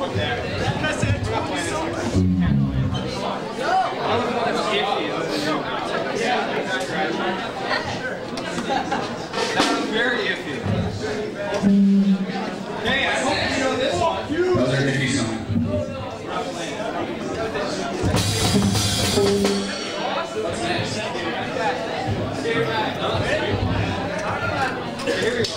That was very iffy. Hey, I hope you know this one. Those are iffy songs. What's next? Here we go.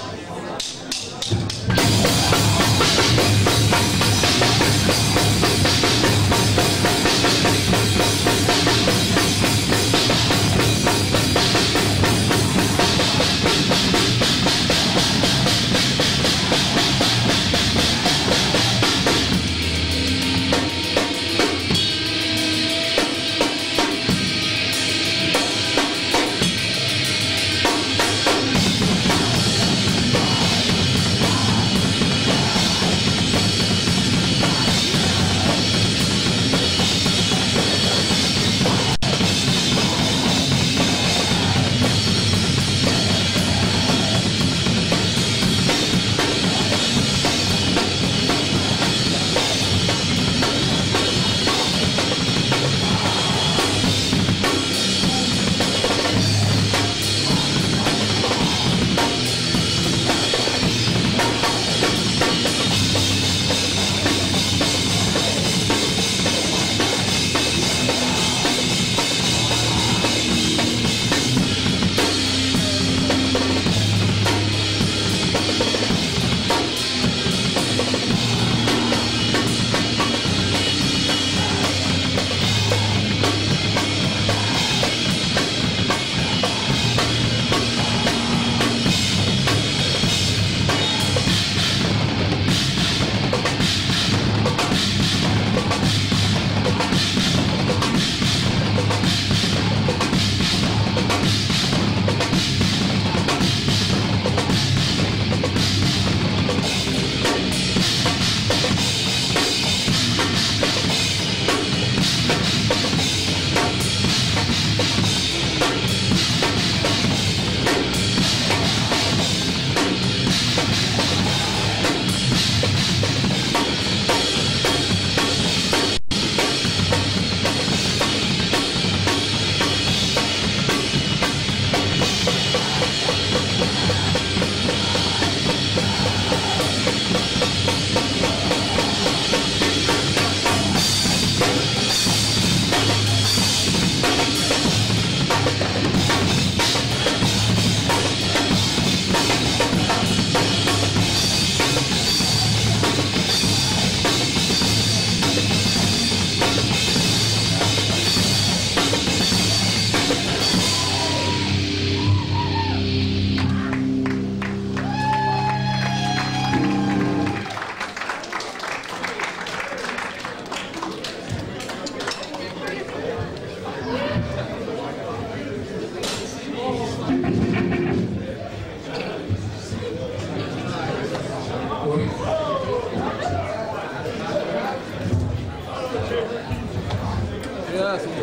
Yes.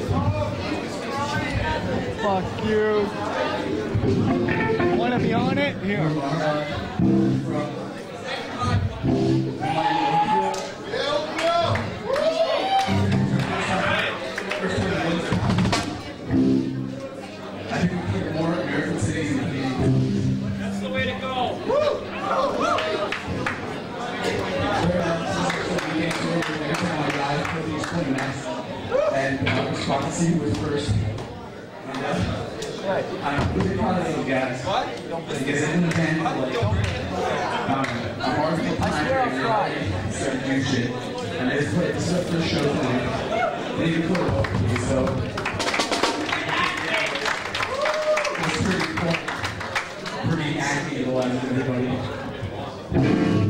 Fuck you. Want to be on it? Here. That's the way to go. And Swansea was first. I'm really proud of those guys. Because in the band, like, I'm already time right starting to do shit. And this is the first show today. They even put it up for me, so it's pretty cool. Pretty active to everybody.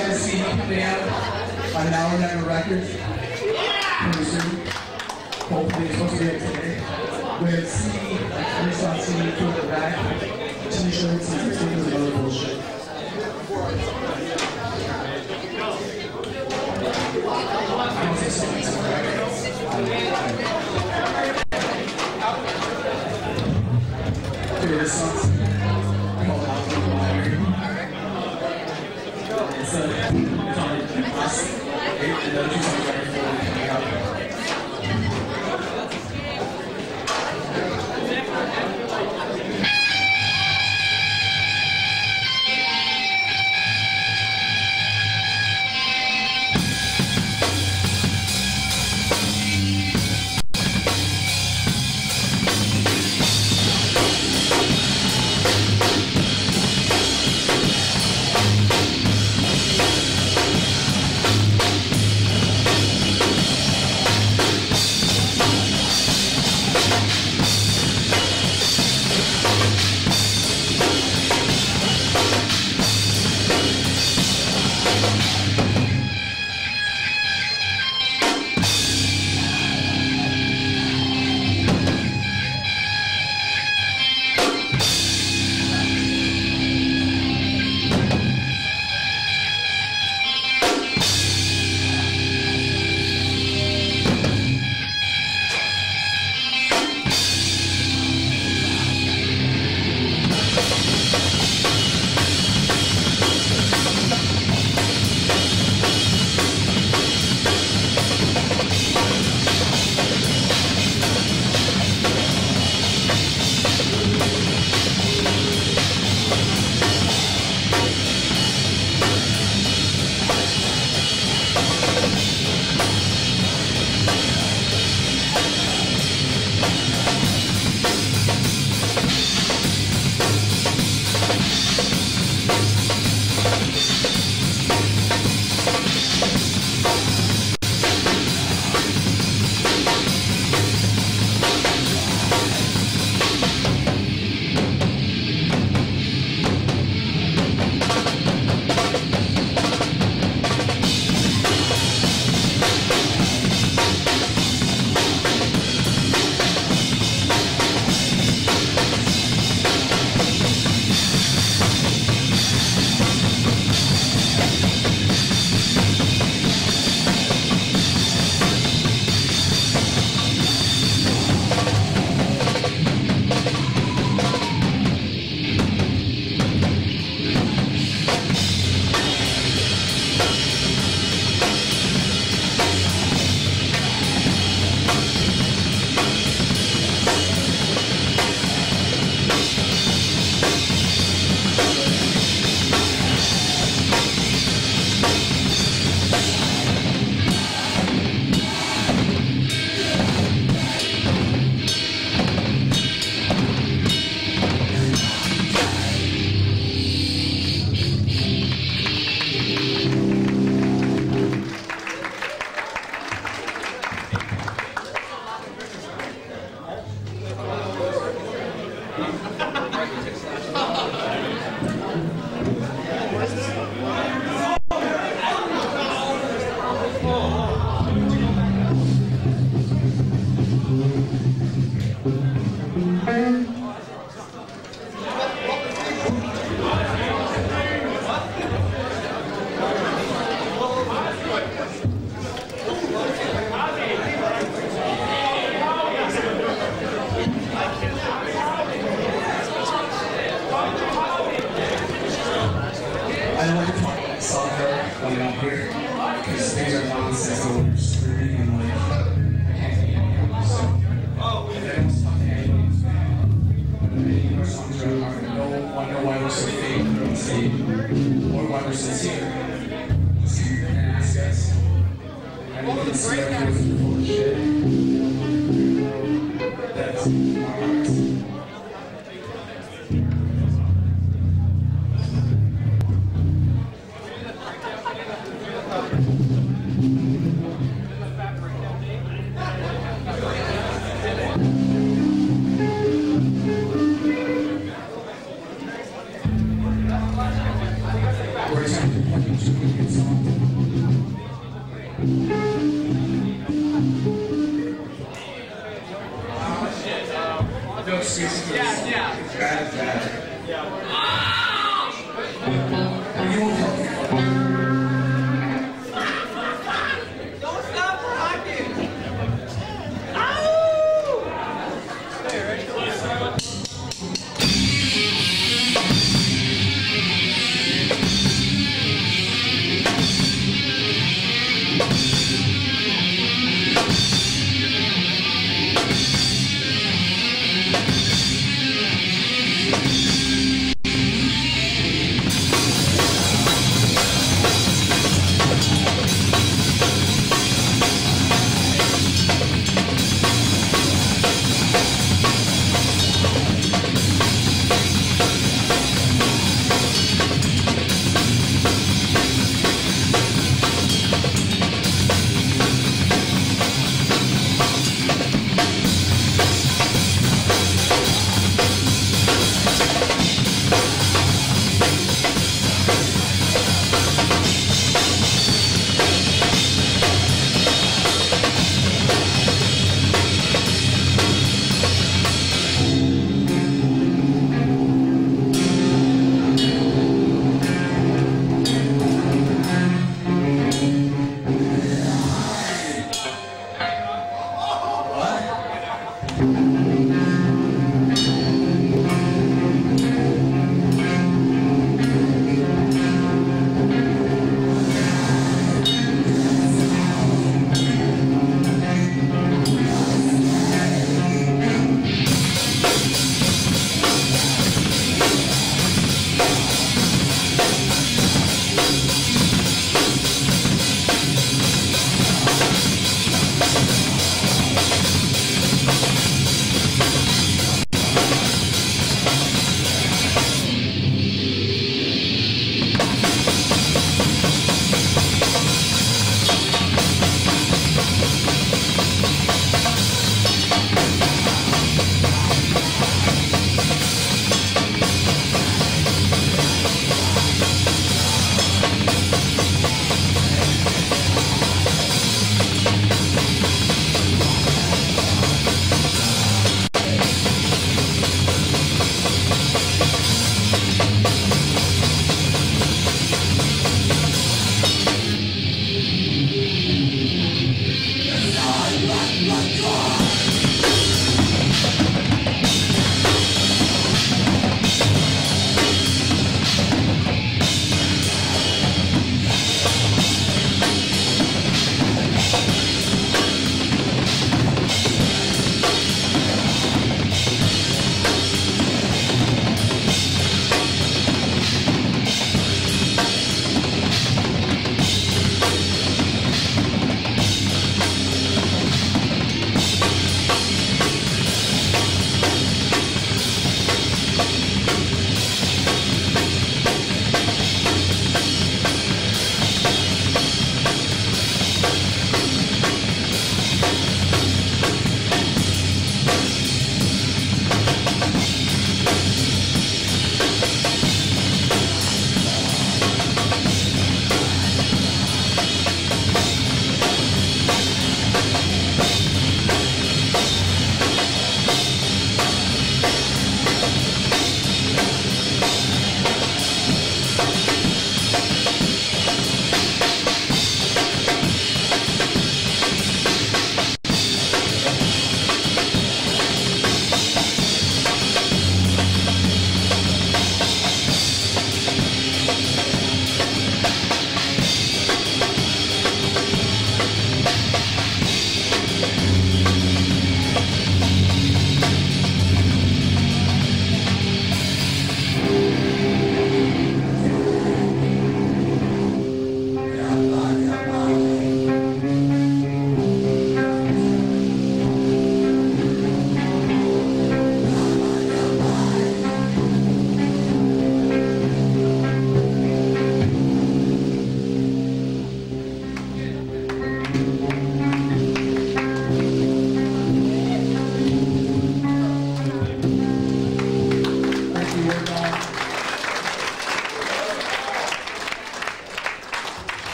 got a CD coming out on Now or Never Records. Pretty soon. Hopefully it's supposed to be out today. With CD, released on CD for the back, t-shirts and stickers and other bullshit. I don't say something to the records. Dude, this song's called House of Fire. It's on us. The other two songs are coming out. I don't like to talk about soccer when I'm up here, because things are nonsense and we're screaming and like, I can't take it. So, if anyone's talking to anybody's fan, any of our songs are hard, no one know why we're so fake or unsafe, or why we're sincere. Just come here and ask us. And we can see our kids are full of shit. That's